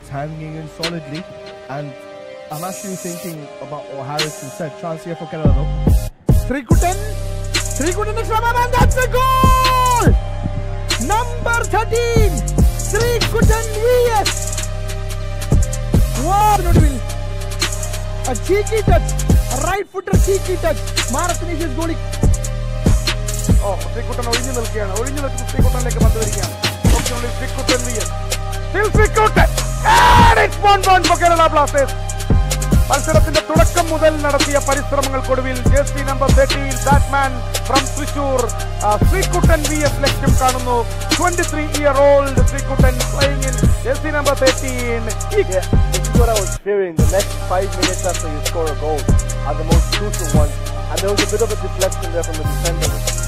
hanging in solidly, and I'm actually thinking about what Harrison said. Chance here for Kerala though. Sreekuttan is from and that's a goal! Number 13, Sreekuttan vs. Wow! A cheeky touch, a right footer cheeky touch. Marathonicious goalie. Oh, Sreekuttan original Sreekuttan like a Sreekuttan vs. Still Sreekuttan! And it's 1-1 for Kerala Blasters. മത്സരത്തിന്റെ തുടക്കം മുതൽ നടത്തിയ പരിശ്രമങ്ങൾക്കൊടുവിൽ jersey number 13 batman from Thrissur Sreekuttan vs ലക്ഷ്യം കാണുന്നു. 23-year-old Sreekuttan playing in jersey number 13. Yeah, this is what I was fearing. The next 5 minutes after you score a goal are the most crucial ones, and there was a bit of a deflection there from the defender.